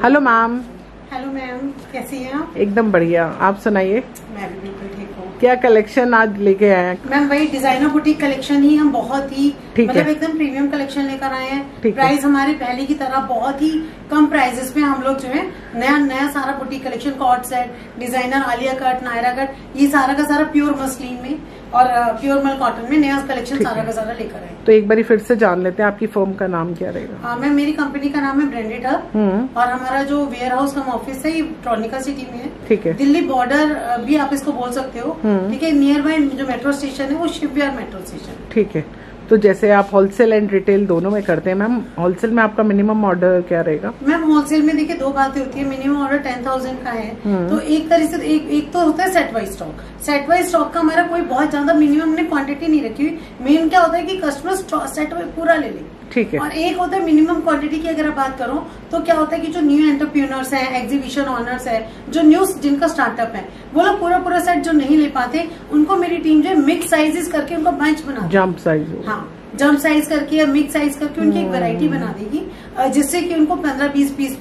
Hello ma'am. Hello ma'am, कैसी हैं आप? एकदम बढ़िया, आप सुनाइए। मैं भी बिल्कुल ठीक हूँ। क्या कलेक्शन आज लेके आए हैं? मैम वही डिजाइनर बुटीक कलेक्शन ही हम बहुत ही मतलब एकदम प्रीमियम कलेक्शन लेकर आए हैं। प्राइस हमारे पहले की तरह बहुत ही कम प्राइसेस पे हम लोग जो है नया सारा boutique collection, cord set, designer, Alia cut, Naira cut, ये सारा का सारा प्योर मसलिन में और प्योर मल कॉटन में नया कलेक्शन सारा का सारा लेकर आए। तो एक बारी फिर से जान लेते हैं, आपकी फर्म का नाम क्या रहेगा? मैम मेरी कंपनी का नाम है ब्रांडेड हब और हमारा जो वेयर हाउस का ऑफिस है ये ट्रॉनिका सिटी में है। ठीक है। दिल्ली बॉर्डर भी आप इसको बोल सकते हो। ठीक है, नियर बाय जो मेट्रो स्टेशन है वो शिपयार्ड मेट्रो स्टेशन। ठीक है। तो जैसे आप होलसेल एंड रिटेल दोनों में करते हैं मैम, होलसेल में आपका मिनिमम ऑर्डर क्या रहेगा? मैम होलसेल में देखिए दो बातें होती है, मिनिमम ऑर्डर 10,000 का है तो एक तरह से एक तो होता है set wise stock. Set wise stock का हमारा कोई बहुत ज्यादा मिनिमम ने क्वांटिटी नहीं रखी हुई। मेन क्या होता है कि कस्टमर सेट पूरा ले ले। ठीक है। और एक होता है मिनिमम क्वांटिटी की अगर आप बात करो तो क्या होता है कि जो न्यू एंटरप्रेन्योर्स हैं, एग्जीबिशन ऑनर्स है, जो न्यू जिनका स्टार्टअप है, वो लोग पूरा सेट जो नहीं ले पाते उनको मेरी टीम जो है मिक्स साइजेस करके उनको बंच बना, जंप साइज, हाँ जंप साइज करके या मिक्स साइज करके उनकी एक वैरायटी बना देगी जिससे कि उनको 15-20 पीस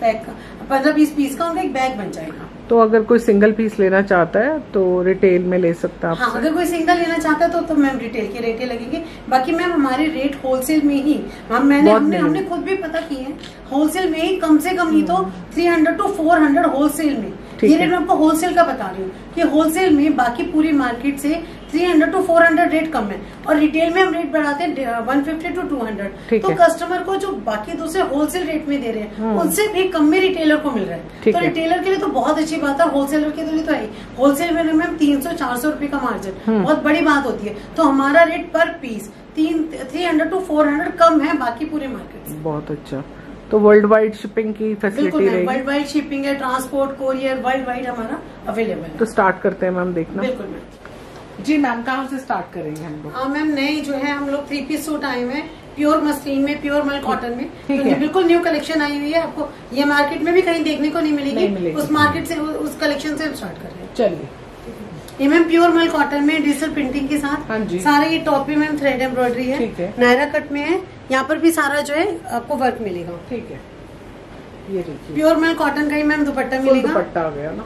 का उनका एक बैग बन जाएगा। तो अगर कोई सिंगल पीस लेना चाहता है तो रिटेल में ले सकता है? हाँ, अगर कोई सिंगल लेना चाहता है तो मैम रिटेल के रेट लगेंगे। बाकी मैम हमारे रेट होलसेल में ही हमने खुद भी पता की है, होलसेल में ही कम से कम नहीं तो 300 to 400 होलसेल में। ये रेट मैं आपको होलसेल का बता रही हूँ कि होलसेल में बाकी पूरी मार्केट से 300 to 400 रेट कम है और रिटेल में हम रेट बढ़ाते हैं 150 to 200। तो कस्टमर को जो बाकी दूसरे होलसेल रेट में दे रहे हैं उनसे भी कम में रिटेलर को मिल रहा है। तो रिटेलर के लिए तो बहुत अच्छी बात है, होलसेलर के लिए तो है। होलसेल में मैम 300-400 रुपए का मार्जिन बहुत बड़ी बात होती है। तो हमारा रेट पर पीस 300 to 400 कम है बाकी पूरे मार्केट से। बहुत अच्छा। तो वर्ल्ड वाइड शिपिंग की फैसिलिटी रहेगी? वर्ल्ड वाइड शिपिंग है, ट्रांसपोर्ट, कोरियर वर्ल्ड वाइड हमारा अवेलेबल है। तो स्टार्ट करते हैं मैम, देखना। बिल्कुल मैम। जी मैम, कहाँ से स्टार्ट करेंगे हम लोग? मैम नए जो है हम लोग 3 पीस सूट आए हुए हैं प्योर मसलिन में, प्योर मल कॉटन में। ठीक है। बिल्कुल न्यू कलेक्शन आई हुई है, आपको ये मार्केट में भी कहीं देखने को नहीं मिलेगी। उस मार्केट से उस कलेक्शन से हम स्टार्ट कर रहे हैं। चलिए। ये मैम प्योर मल कॉटन में डिजिटल प्रिंटिंग के साथ सारे ये टॉप पे मैम थ्रेड एम्ब्रॉयडरी है, नायरा कट में है, यहाँ पर भी सारा जो है आपको वर्क मिलेगा। ठीक है। ये देखिए प्योर मल कॉटन का ही मैम दुपट्टा मिलेगा। दुपट्टा आ गया ना,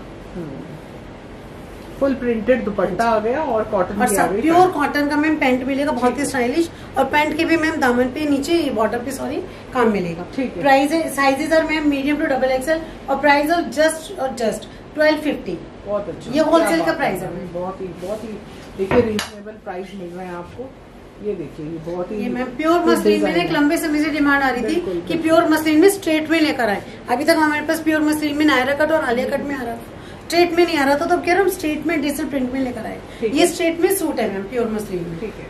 फुल प्रिंटेड दुपट्टा आ गया और कॉटन और सब प्योर कॉटन का मैम पैंट मिलेगा, बहुत ही स्टाइलिश। और पैंट के भी मैम दामन पे नीचे बॉर्डर पे काम मिलेगा। प्राइस है, sizes are ma'am medium to double XL और प्राइस ऑफ जस्ट 1250। बहुत अच्छा, ये होलसेल का प्राइस है। बहुत ही देखिए रीजनेबल प्राइस मिल रहा है आपको। ये देखिए ये बहुत ही, ये मैम प्योर मसलिन में एक लंबे समय से डिमांड आ रही थी कि प्योर मसलिन में स्ट्रेट में लेकर आए। अभी तक हमारे पास प्योर मसलिन में नायरा कट और आलिया कट में आ रहा था, स्ट्रेट में नहीं आ रहा था, तो अब कह रहा हम स्ट्रेट में डिजिटल प्रिंट में लेकर आए। ये स्ट्रेट में सूट है मैम प्योर मसलिन में। ठीक है।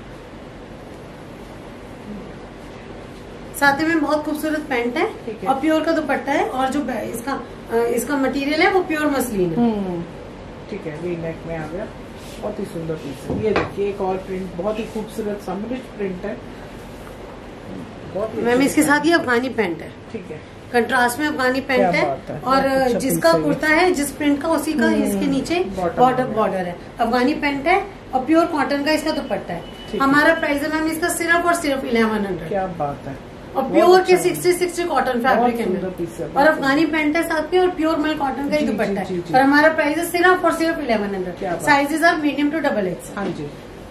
साथ में बहुत खूबसूरत पैंट है और प्योर का दुपट्टा है और जो इसका मटेरियल है वो प्योर मसलिन है। ठीक है। वी नेक में आ गया, बहुत ही सुंदर पीस है। ये देखिए एक और प्रिंट, बहुत ही खूबसूरत समरिश प्रिंट है। मैम इसके साथ ये अफगानी पैंट है। ठीक है। कंट्रास्ट में अफगानी पैंट है और जिसका कुर्ता है जिस प्रिंट का उसी का इसके नीचे बॉर्डर है। अफगानी पैंट है और प्योर कॉटन का इसका दुपट्टा है। हमारा प्राइस है मैम इसका सिर्फ और सिर्फ 1100। क्या बात है। और प्योर के 60 कॉटन फैब्रिक है और अफगानी पैंट है साथ में और प्योर मल कॉटन का ही दुपट्टा है। और हमारा प्राइस है सिर्फ और सिर्फ 1100। Sizes are medium to double X. हाँ जी।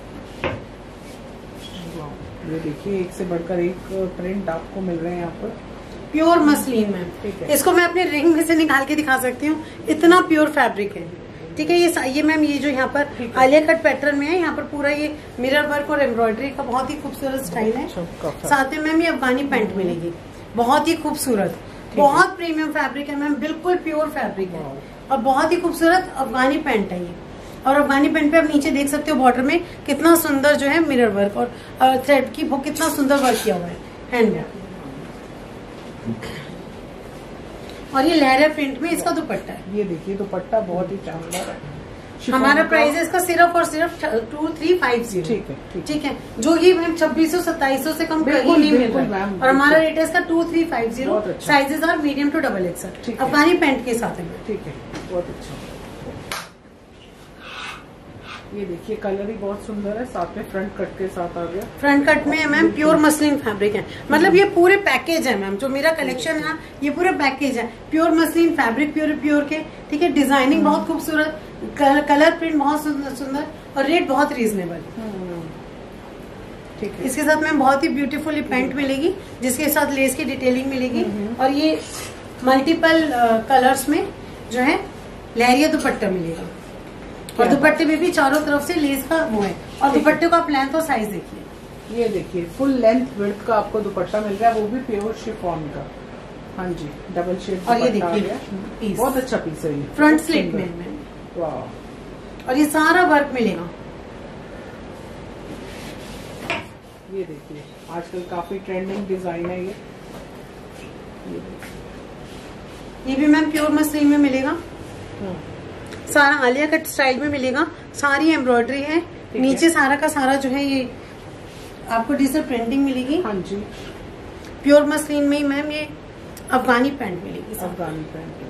ये देखिए एक से बढ़कर एक प्रिंट आपको मिल रहे हैं यहाँ पर प्योर मसलिन मैम। इसको मैं अपने रिंग में से निकाल के दिखा सकती हूँ, इतना प्योर फैब्रिक है। ठीक है। ये मैम ये जो यहाँ पर आलिया कट पैटर्न में है, यहाँ पर पूरा ये मिरर वर्क और एम्ब्रॉयडरी का बहुत ही खूबसूरत स्टाइल है। साथ में मैम ये अफगानी पैंट मिलेगी, बहुत ही खूबसूरत, बहुत प्रीमियम फैब्रिक है मैम, बिल्कुल प्योर फैब्रिक है और बहुत ही खूबसूरत अफगानी पैंट है ये। और अफगानी पैंट पे आप नीचे देख सकते हो बॉर्डर में कितना सुंदर जो है मिरर वर्क और थ्रेड की वो कितना सुंदर वर्क किया हुआ है हैंडवर्क। और ये लहरिया प्रिंट में इसका दुपट्टा है। ये देखिए दुपट्टा बहुत ही शानदार है। हमारा प्राइस है इसका सिर्फ और सिर्फ 2350। ठीक है। ठीक है। जो ये मैम 2600-2700 से कम कहीं नहीं मिल रहा है और हमारा रेट है इसका 2350। Sizes are medium to double XL Afghani pant के साथ है। ठीक है। बहुत अच्छा। ये देखिए कलर ही बहुत सुंदर है, साथ में फ्रंट कट के साथ आ गया। फ्रंट कट में है मैम, प्योर मसलिन फैब्रिक है, मतलब ये पूरे पैकेज है मैम। जो मेरा कलेक्शन है ये पूरे पैकेज है, प्योर मसलिन फैब्रिक, प्योर के, ठीक है। डिजाइनिंग बहुत खूबसूरत, कलर प्रिंट बहुत सुंदर और रेट बहुत रीजनेबल। ठीक है। इसके साथ मैम बहुत ही ब्यूटीफुल पैंट मिलेगी, जिसके साथ लेस की डिटेलिंग मिलेगी और ये मल्टीपल कलर्स में जो है लहरिया दुपट्टा मिलेगा और दुपट्टे में भी चारों तरफ से लेस का वो है। और दुपट्टे का आप लेंथ और साइज देखिए, ये देखिए फुल लेंथ विड्थ का आपको दुपट्टा मिल रहा है, वो भी प्योर शिफॉन का। हाँ जी, डबल शेड। और ये देखिए बहुत अच्छा पीस है ये, फ्रंट स्लिट में। वाह। और ये सारा वर्क मिलेगा। ये देखिए आजकल काफी ट्रेंडिंग डिजाइन है ये भी मैम प्योर मसलिन में मिलेगा। सारा आलिया कट स्टाइल में मिलेगा, सारी एम्ब्रॉयडरी है, नीचे सारा का सारा जो है ये आपको डिजिटल प्रिंटिंग मिलेगी। हाँ जी। प्योर मसलिन में ही मैम ये अफगानी पैंट मिलेगी, अफगानी पैंट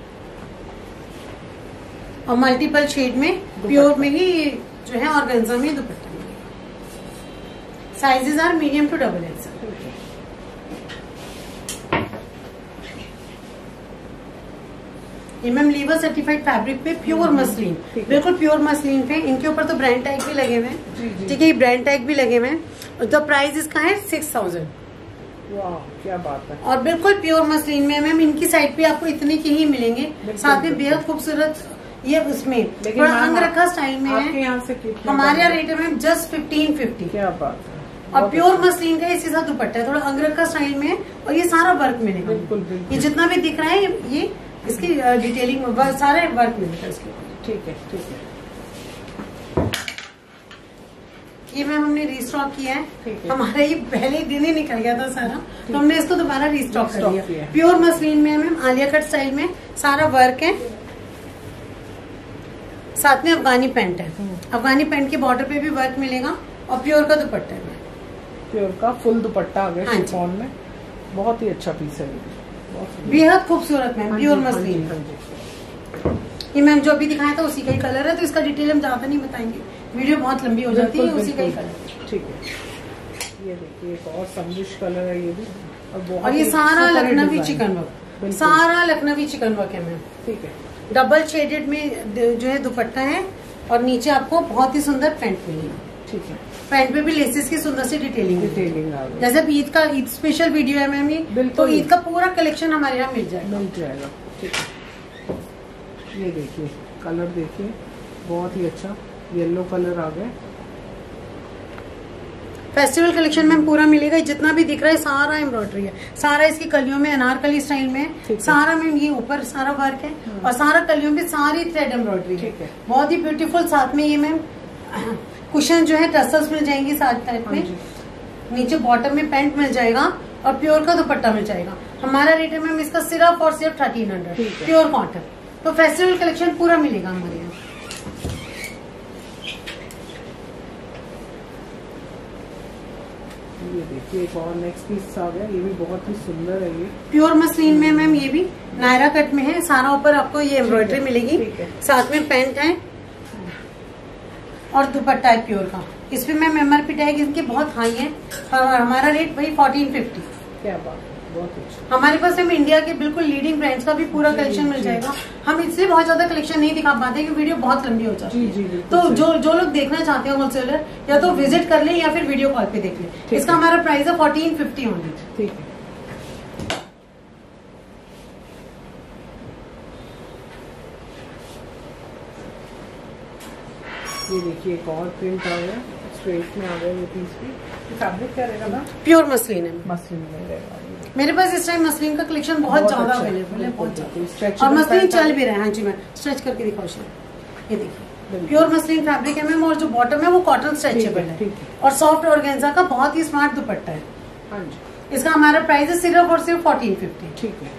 और मल्टीपल शेड में प्योर में ही जो है ऑर्गेन्जा में दुपट्टा मिलेगा। Sizes are medium to double XL. ये मैम लीवर सर्टिफाइड फैब्रिक पे प्योर मसलिन, बिल्कुल प्योर मसलिन पे। इनके ऊपर तो ब्रांड टैग भी लगे हुए हैं, ठीक है, ब्रांड टैग भी लगे हुए हैं। द प्राइस इसका है 6000। वाह क्या बात है। और बिल्कुल प्योर मसलिन में मैम इनकी साइड पे आपको इतने के ही मिलेंगे, साथ में बेहद खूबसूरत ये उसमें थोड़ा अंग रखा स्टाइल में है। यहाँ से हमारे यहाँ रेट है मैम जस्ट 1550। क्या बात है। और प्योर मसलिन का इसके साथ दुपट्टा है, थोड़ा अंग रखा स्टाइल में है और ये सारा वर्क मिलेगा। बिल्कुल। ये जितना भी दिख रहा है ये इसकी डिटेलिंग सारे वर्क मिलेगा इसके। ठीक है। ये मैम हमने रीस्टॉक किया है, हमारा ये पहले दिन ही निकल गया था सारा, तो हमने इसको दोबारा रीस्टॉक कर दिया। प्योर मसलिन में मैम आलिया कट स्टाइल में सारा वर्क है, साथ में अफगानी पैंट है। अफगानी पैंट के बॉर्डर पे भी वर्क मिलेगा और प्योर का दुपट्टा है, प्योर का फुल दुपट्टा आ गया शिफॉन में। बहुत ही अच्छा पीस है, बेहद खूबसूरत मैम प्योर मसलिन। ये मैम जो अभी दिखाया था उसी का ही कलर है, तो इसका डिटेल हम ज्यादा नहीं बताएंगे, वीडियो बहुत लंबी हो जाती है। उसी का ही कलर। ठीक है। ये देखिए एक और संदिश कलर है ये भी, और ये सारा लखनवी चिकन वर्क, सारा लखनवी चिकन वर्क है मैम। ठीक है। डबल शेडेड में जो है दुपट्टा है और नीचे आपको बहुत ही सुंदर पैंट मिलेगी। ठीक है। पैंट पे भी लेसेस की सुंदर सी डिटेलिंग आ गई। जैसे ईद स्पेशल वीडियो है मैम ये, तो ईद का पूरा कलेक्शन हमारे यहाँ मिल जाएगा। ठीक है। ये देखिए कलर देखिए, बहुत ही अच्छा येलो कलर आ गया। फेस्टिवल कलेक्शन में पूरा मिलेगा, जितना भी दिख रहा है सारा एम्ब्रॉयडरी है, सारा इसकी कलियों में अनारकली स्टाइल में सारा में ये ऊपर सारा वर्क है और सारा कलियों में सारी थ्रेड एम्ब्रॉयडरी है, बहुत ही ब्यूटीफुल। साथ में ये मैम कुशन जो है टसल्स मिल जाएंगी साथ टाइप में, नीचे बॉटम में पैंट मिल जाएगा और प्योर का दुपट्टा मिल जाएगा। हमारा रेट है मैम इसका सिर्फ और सिर्फ 1300 प्योर कॉटन। तो फेस्टिवल कलेक्शन पूरा मिलेगा हमारे यहाँ। ये देखिए एक और नेक्स्ट पीस आ गया, ये भी बहुत ही सुंदर है। ये प्योर मसलिन में मैम, ये भी नायरा कट में है, सारा ऊपर आपको ये एम्ब्रॉयडरी मिलेगी, साथ में पैंट है और दुपट्टा है प्योर का। इस पे मैम एमआरपी टैग इनके बहुत हाई है और हमारा रेट वही 1450। क्या बात है, बहुत अच्छा। हमारे पास हमें इंडिया के बिल्कुल लीडिंग ब्रांड्स का भी पूरा कलेक्शन मिल जाएगा। हम इसलिए बहुत ज्यादा कलेक्शन नहीं दिखा पाते क्योंकि वीडियो बहुत लंबी हो जाती है। तो जो लोग देखना चाहते हैं होलसेलर, या तो विजिट कर ले या फिर वीडियो कॉल पे देख ले। इसका हमारा प्राइस है 1450 ओनली। ठीक है। ये देखिए एक और प्रिंट आ गया, स्ट्रेट में आ गया ये पीस भी। फैब्रिक क्या रहेगा ना? प्योर मसलिन है। मसलिन में रहेगा। मेरे पास इस टाइम मसलिन का कलेक्शन बहुत ज्यादा अवेलेबल है, बहुत ज्यादा। और मसलिन चल भी रहा है। हाँ जी, मैं स्ट्रेच करके दिखाऊँ। ये देखिए प्योर मसलिन फैब्रिक है मैम, और जो बॉटम है वो कॉटन स्ट्रेचेबल है और सॉफ्ट ऑर्गेन्जा का बहुत ही स्मार्ट दुपट्टा है। हाँ जी। इसका हमारा प्राइस है सिर्फ और सिर्फ 1450। ठीक है।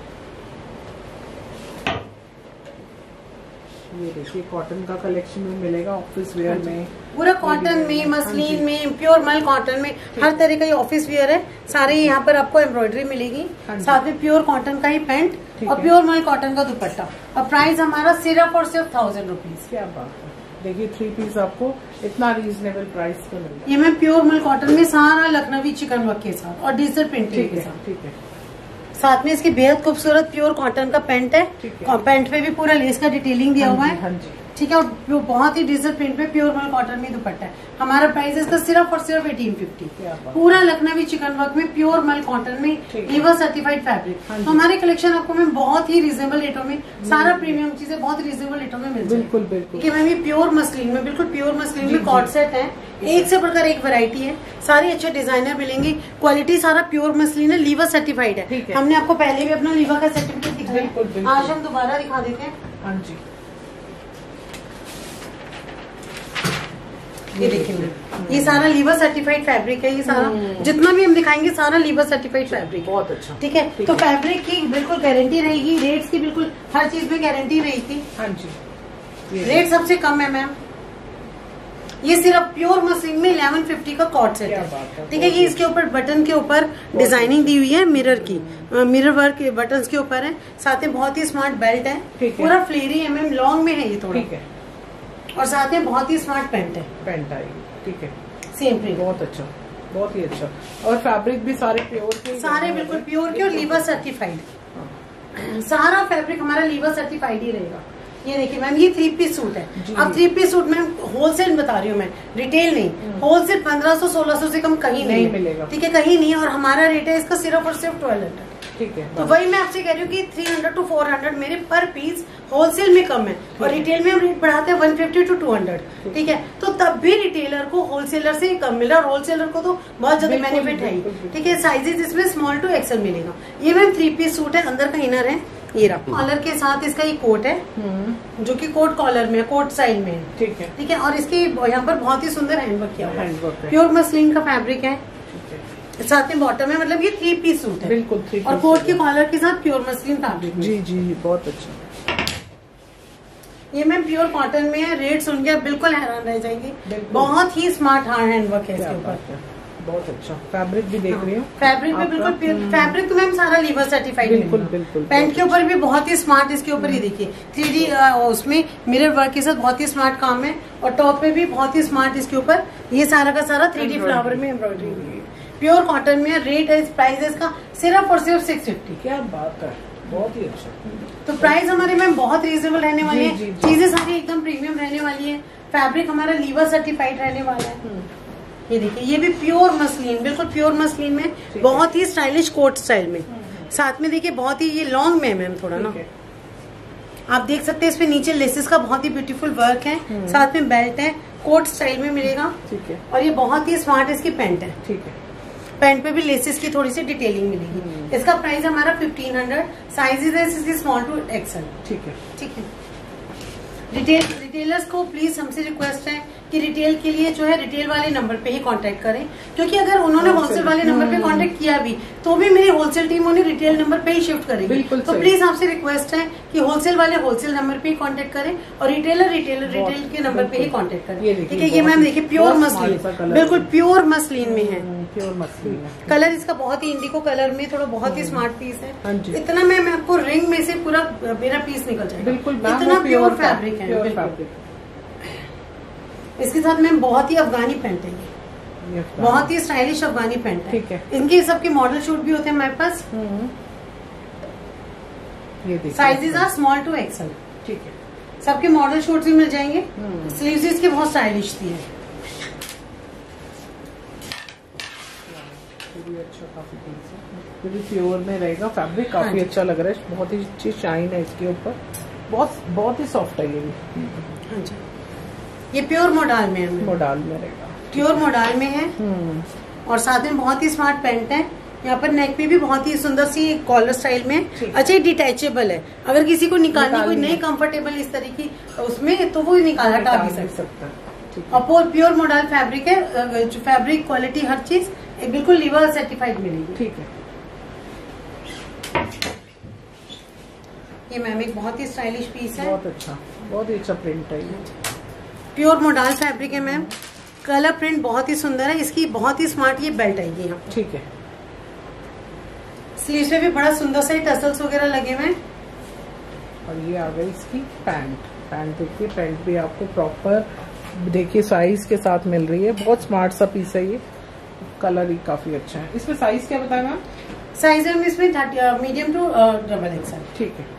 ये देखिए कॉटन का कलेक्शन में मिलेगा, ऑफिस वेयर में पूरा कॉटन में, मसलिन में, प्योर मल कॉटन में, हर तरह का ये ऑफिस वेयर है। सारे यहाँ पर आपको एम्ब्रॉयडरी मिलेगी, साथ में प्योर कॉटन का ही पैंट और प्योर मल कॉटन का दुपट्टा। और प्राइस हमारा सिर्फ और सिर्फ 1000 रुपीज। क्या बात है। देखिए 3 पीस आपको इतना रीजनेबल प्राइस पे मिल रहा है। ये मैं प्योर मल कॉटन में सारा लखनवी चिकन वर्क के साथ और डिजिटल प्रिंटिंग के साथ। ठीक है। साथ में इसकी बेहद खूबसूरत प्योर कॉटन का पैंट है। पैंट पे भी पूरा लेस का डिटेलिंग दिया हुआ है। हाँ जी। ठीक है, और बहुत ही डिजिटल प्रिंट पे प्योर मल कॉटन में दुपट्टा है। हमारा प्राइस इसका सिर्फ और सिर्फ 1850। पूरा लखनवी चिकन वर्क में प्योर मल कॉटन में लीवर सर्टिफाइड फैब्रिक। तो हमारे कलेक्शन आपको मैम बहुत ही रीजनेबल रेटों में, सारा प्रीमियम चीजें बहुत रीजनेबल रेटों में मिल जाएगी। बिल्कुल बिल्कुल। कि मैम ये प्योर मसलिन में, बिल्कुल प्योर मसलिन में कॉट सेट है। एक से बढ़कर एक वैरायटी है, सारे अच्छे डिजाइनर मिलेंगे। क्वालिटी सारा प्योर मसलिन है, लीवर सर्टिफाइड है। हमने आपको पहले भी अपना लीवर का सर्टिफिकेट दिखाया, आज हम दोबारा दिखा देते हैं। हाँ जी, ये देखिए, ये सारा लीवर सर्टिफाइड फैब्रिक है। ये सारा जितना भी हम दिखाएंगे सारा लीवर सर्टिफाइड फैब्रिक। बहुत अच्छा। ठीक है, तो फैब्रिक की बिल्कुल गारंटी रहेगी, रेट्स की बिल्कुल हर चीज में गारंटी रहेगी। हाँ जी, रेट सबसे कम है मैम। ये सिर्फ प्योर मशीन में 1150 का कॉट सेट है। ठीक है, ये इसके ऊपर बटन के ऊपर डिजाइनिंग दी हुई है मिरर की, मिरर वर्क बटन के ऊपर है। साथ में बहुत ही स्मार्ट बेल्ट है, पूरा फ्लेरी है मैम, लॉन्ग में है ये थोड़ा। ठीक है, और साथ में बहुत ही स्मार्ट पैंट है, पैंट आएगी। ठीक है, सेम प्रिंट, बहुत अच्छा, बहुत ही अच्छा। और फैब्रिक भी सारे प्योर के, सारे बिल्कुल प्योर के और लीवर सर्टिफाइड। सारा फैब्रिक हमारा लीवर सर्टिफाइड ही रहेगा। ये देखिए मैम, ये 3 पीस सूट है। अब 3 पीस सूट में होलसेल बता रही हूँ मैं, रिटेल नहीं। होलसेल 1500-1600 से कम कहीं नहीं मिलेगा। ठीक है, कहीं नहीं है। और हमारा रेट है इसका सिर्फ और सिर्फ 1200। ठीक है, तो वही मैं आपसे कह रही हूँ कि 300 to 400 मेरे पर पीस होलसेल में कम है, और रिटेल में हम रेट बढ़ाते हैं 150 to 200। ठीक है, तो तब भी रिटेलर को होलसेलर से कम मिल रहा है, और होलसेलर को तो बहुत ज्यादा बेनिफिट है। ठीक है, साइजेस इसमें स्मॉल टू एक्सेल मिलेगा। ये मैम 3 पीस सूट है, अंदर का इनर है, ये रहा कॉलर के साथ इसका ये कोट है, जो कि कोट कॉलर में, कोट स्टाइल में है। ठीक है, ठीक है, और इसके यहाँ पर बहुत ही सुंदर हैंडवर्क किया हुआ है, प्योर मसलिन का फैब्रिक है। साथ में बॉटम है, मतलब ये 3 पीस सूट है बिल्कुल 3 और कोट के कॉलर के साथ प्योर मसलिन फैब्रिक। जी जी, बहुत अच्छा। ये मैम प्योर कॉटन में है। रेट सुन के बिल्कुल हैरान रह जाएंगे, बहुत ही स्मार्ट हैंडवर्क है इसके ऊपर, बहुत अच्छा। फैब्रिक भी देख रही हूँ, फैब्रिक भी बिल्कुल फैब्रिक तो मैम सारा लीवर सर्टिफाइड। बिल्कुल बिल्कुल। पैंट के ऊपर भी बहुत ही स्मार्ट, इसके ऊपर ये देखिए 3D उसमें मिरर वर्क के साथ बहुत ही स्मार्ट काम है। और टॉप पे भी बहुत ही स्मार्ट इसके ऊपर ये सारा का सारा 3D फ्लावर में एम्ब्रॉयडरी हुई है, प्योर कॉटन में। रेट है, प्राइस है इसका सिर्फ और सिर्फ 650। क्या बात है, बहुत ही अच्छा। तो प्राइस हमारे मैम बहुत रीजनेबल रहने वाले हैं, चीजें सारी एकदम प्रीमियम रहने वाली है। फैब्रिक हमारा लीवर सर्टिफाइड रहने वाला है। ये देखिए, ये भी प्योर मसलिन, बिल्कुल प्योर मसलिन में, बहुत ही स्टाइलिश कोट स्टाइल में। साथ में देखिए बहुत ही ये लॉन्ग में मैम थोड़ा ना, आप देख सकते हैं इसमें नीचे लेसेस का बहुत ही ब्यूटीफुल वर्क है। साथ में बेल्ट है, कोट स्टाइल में मिलेगा। ठीक है, और ये बहुत ही स्मार्ट इसकी पैंट है। ठीक है, पैंट पे भी लेसेस की थोड़ी सी डिटेलिंग मिलेगी। इसका प्राइस हमारा 1500। साइजेस है इसकी स्मॉल टू एक्सेल। ठीक है, ठीक है। रिटेलर्स को प्लीज हमसे रिक्वेस्ट है कि रिटेल के लिए जो है रिटेल वाले नंबर पे ही कांटेक्ट करें, क्योंकि अगर उन्होंने होलसेल वाले नंबर पे कांटेक्ट किया भी तो भी मेरी होलसेल टीम उन्हें रिटेल नंबर पे ही शिफ्ट करेगी। तो प्लीज आपसे रिक्वेस्ट है कि होलसेल वाले होलसेल नंबर पे ही कांटेक्ट करें और रिटेलर रिटेल के नंबर पे ही कांटेक्ट करें। ठीक है, ये मैम देखिए प्योर मसलिन, बिल्कुल प्योर मसलिन में है, प्योर मसलिन। कलर इसका बहुत ही इंडिको कलर में, थोड़ा बहुत ही स्मार्ट पीस है। इतना मैं आपको रिंग में से पूरा मेरा पीस निकल जाएगा, बिल्कुल इतना प्योर फैब्रिक है। इसके साथ मैम बहुत ही अफगानी पैंट है, ये बहुत ही स्टाइलिश अफगानी पैंट है। ठीक है, इनके सबके मॉडल शूट भी होते हैं हमारे पास। ये sizes are small to XL. ठीक है, सबके मॉडल शूट भी मिल जाएंगे। स्लीव्स इसके बहुत स्टाइलिश थी है। अच्छा, काफी प्योर में रहेगा फैब्रिक, काफी अच्छा लग रहा है, बहुत ही अच्छी शाइन है इसके ऊपर, बहुत ही सॉफ्ट है ये भी। हाँ जी, ये प्योर मोडाल में है, मोडाल में रहेगा, प्योर मोडाल में है। और साथ में बहुत ही स्मार्ट पैंट है। यहाँ पर नेक पे भी बहुत ही सुंदर सी कॉलर स्टाइल में। अच्छा, ये डिटैचेबल है, अगर किसी को निकालनी कोई नहीं कंफर्टेबल इस तरह की उसमें, तो वो निकाला हटा भी सकता है। और प्योर मोडाल फैब्रिक है, जो फैब्रिक क्वालिटी हर चीज बिल्कुल लीवर सर्टिफाइड मिलेगी। ठीक है, ये मैम एक बहुत ही स्टाइलिश पीस है, बहुत ही अच्छा प्रिंट है ये, प्योर मोडाल फैब्रिक है मैम। कलर प्रिंट बहुत ही सुंदर है, इसकी बहुत ही स्मार्ट ये बेल्ट आएगी यहाँ। ठीक है, स्लीव्स में भी बड़ा सुंदर सा टसल्स वगैरह लगे हुए हैं। और ये आ गई इसकी पैंट, पैंट देखिए, पैंट भी आपको प्रॉपर देखिए साइज के साथ मिल रही है। बहुत स्मार्ट सा पीस है ये, कलर ही काफी अच्छा है। इसमें साइज क्या बताया मैम? साइज है इसमें मीडियम टू डबल एक्सल। ठीक है,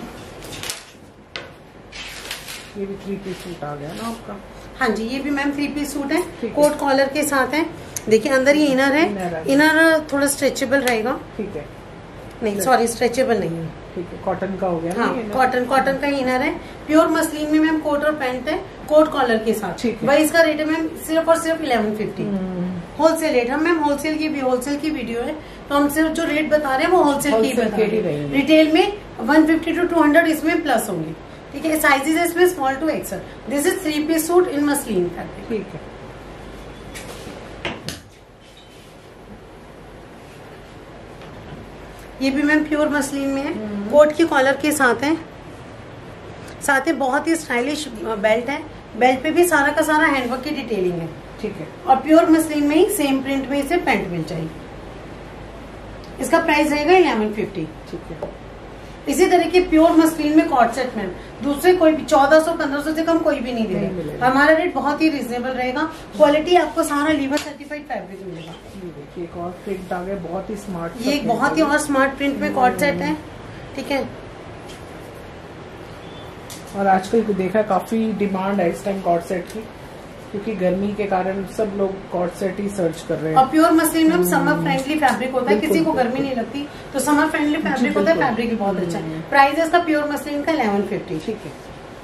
ये भी 3 पीस सूट आ गया ना आपका? हाँ जी, ये भी मैम 3 पीस सूट है, कोट कॉलर के साथ है। देखिए अंदर ये इनर है, इनर थोड़ा स्ट्रेचेबल रहेगा। ठीक है, नहीं सॉरी स्ट्रेचेबल नहीं है। ठीक है, कॉटन का हो गया। हाँ, कॉटन का इनर है, प्योर मसलिन में मैम कोट और पैंट है, कोट कॉलर के साथ। भाई इसका रेट है मैम सिर्फ और सिर्फ 1150 होलसेल रेट। हम मैम होलसेल की वीडियो है, तो हम सिर्फ जो रेट बता रहे हैं वो होलसेल की बता रहे हैं। रिटेल में 150 to 200 इसमें प्लस होंगे। ठीक है, साइजेस है इसमें small to XL. This is 3 piece suit in muslin fabric. ठीक है, ये भी मैम प्योर मसलिन में है, कोट की कॉलर के साथ है, साथ में बहुत ही स्टाइलिश बेल्ट है। बेल्ट पे भी सारा का सारा हैंडवर्क की डिटेलिंग है। ठीक है, और प्योर मसलिन में ही सेम प्रिंट में इसे पैंट मिल जाएगी। इसका प्राइस रहेगा 1150। ठीक है, इसी तरह के प्योर मसलिन में कॉट सेट मैम दूसरे कोई भी 1400-1500 से कम कोई भी नहीं दे रहा। हमारा रेट बहुत ही रिजनेबल रहेगा। क्वालिटी आपको सारा लीवर सर्टिफाइड फैब्रिक मिलेगा। देखिए एक और प्रिंट आ गया, बहुत ही स्मार्ट। ये एक बहुत ही और स्मार्ट प्रिंट में कॉट सेट है। ठीक है, और आजकल देखा काफी डिमांड है इस टाइम कॉट सेट की, क्योंकि गर्मी के कारण सब लोग कॉट सेट ही सर्च कर रहे हैं। और प्योर मसलिन में समर फ्रेंडली फैब्रिक होता है, किसी को गर्मी नहीं लगती तो समर फ्रेंडली फैब्रिक होता है। फैब्रिक भी बहुत अच्छा है। प्राइस है इसका प्योर मसलिन का 1150। ठीक है,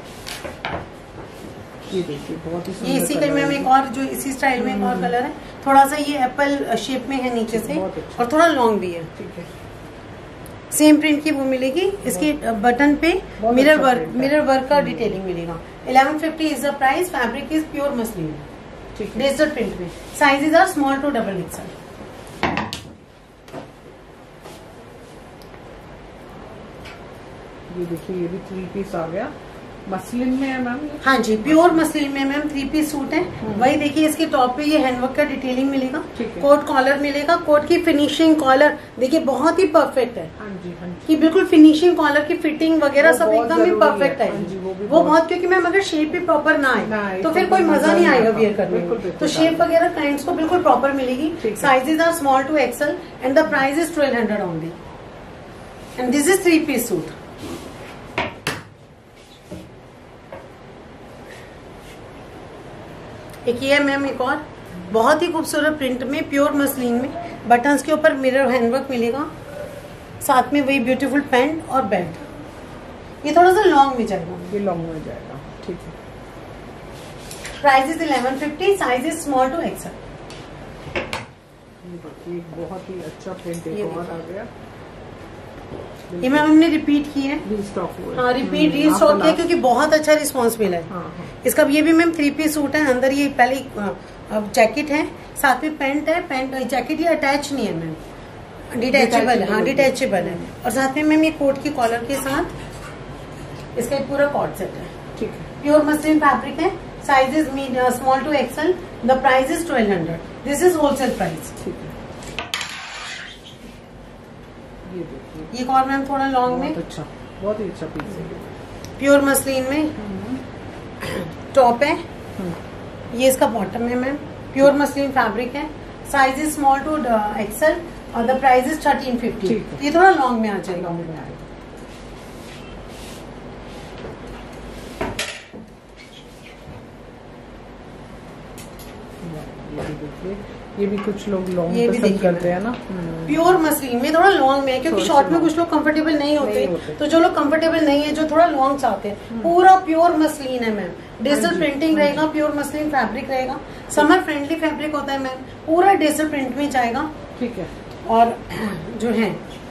ये देखिए बहुत ही ये इसी कलर में एक और जो इसी स्टाइल में एक और कलर है, थोड़ा सा ये एप्पल शेप में है नीचे से और थोड़ा लॉन्ग भी है। ठीक है, सेम प्रिंट की वो मिलेगी। इसकी बटन पे मिरर वर्क का डिटेलिंग मिलेगा। 1150 is the price. Fabric is pure muslin, digital print में। Sizes are small to double XL. ये देखिए ये भी 3 पीस आ गया, मसलिन में है मैम। हाँ जी, प्योर मसलिन में मैम 3 पीस सूट है। वही देखिए इसके टॉप पे ये हैंडवर्क का डिटेलिंग मिलेगा, कोट कॉलर मिलेगा। कोट की फिनिशिंग कॉलर देखिए बहुत ही परफेक्ट है। हाँ जी, हाँ जी, कि बिल्कुल फिनिशिंग कॉलर की फिटिंग वगैरह सब एकदम ही परफेक्ट है। वो बहुत, क्योंकि मैम अगर शेप भी प्रॉपर ना आए तो फिर कोई मजा नहीं आएगा वियर करने में। तो शेप वगैरह क्लाइंट्स को बिल्कुल प्रॉपर मिलेगी। Sizes are small to XL and the price is 1200 only. And this is 3 piece suit. एक ये है मैम एक और बहुत ही खूबसूरत प्रिंट में प्योर मसलिन में, बटन्स के ऊपर मिरर हैंडवर्क मिलेगा, साथ में वही ब्यूटीफुल पैंट और बेल्ट। ये थोड़ा सा लॉन्ग में जाएगा, ये लॉन्ग में जाएगा। ठीक है, price is 1150, size is small to XL. ये बहुत ही अच्छा प्रिंट एक और आ गया। ये मैम हमने रिपीट की है, हाँ रिपीट रीस्टॉक किया क्योंकि बहुत अच्छा रिस्पांस मिला है। इसका ये भी मैम 3 पीस सूट है। अंदर ये पहले जैकेट है, साथ में पैंट है। पैंट जैकेट ये अटैच नहीं है मैम, डिटैचेबल है। हाँ डिटैचेबल है। और साथ में मैम ये कोट की कॉलर के साथ इसका एक पूरा कॉट सेट है। ठीक है, प्योर मसलिन फैब्रिक है। Size is small to XL. The price is 1200। This is wholesale price. ठीक है, ये देखिए ये और मैम थोड़ा लॉन्ग में, अच्छा बहुत ही अच्छा पीस है। प्योर मसलिन में टॉप है, ये इसका बॉटम है मैम। प्योर मसलिन फैब्रिक है। Size is small to XL और द प्राइस इज 1350। ये थोड़ा लॉन्ग में आ जाएगा। ये भी कुछ लोग लॉन्ग पसंद करते हैं ना। प्योर मसलिन में थोड़ा लॉन्ग में है क्योंकि शॉर्ट में कुछ लोग कंफर्टेबल नहीं होते, तो जो लोग कंफर्टेबल नहीं है, जो थोड़ा लॉन्ग चाहते हैं, पूरा प्योर मसलिन है मैम। डिजिटल प्रिंटिंग रहेगा, प्योर मसलिन फैब्रिक रहेगा। समर फ्रेंडली फैब्रिक होता है मैम, पूरा डिजिटल प्रिंट में जाएगा। ठीक है, और जो है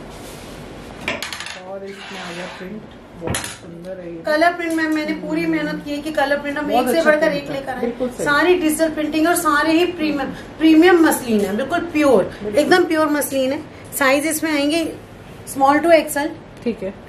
और इसमें आ गया प्रिंट बहुत सुंदर है। कलर प्रिंट मैम मैंने पूरी मेहनत की है कि कलर प्रिंट हम एक से बढ़कर एक लेकर आए। सारी डिजिटल प्रिंटिंग और सारे ही प्रीमियम मसलिन है, बिल्कुल प्योर, एकदम प्योर मसलिन है। साइज इसमें आएंगे स्मॉल टू एक्सल। ठीक है,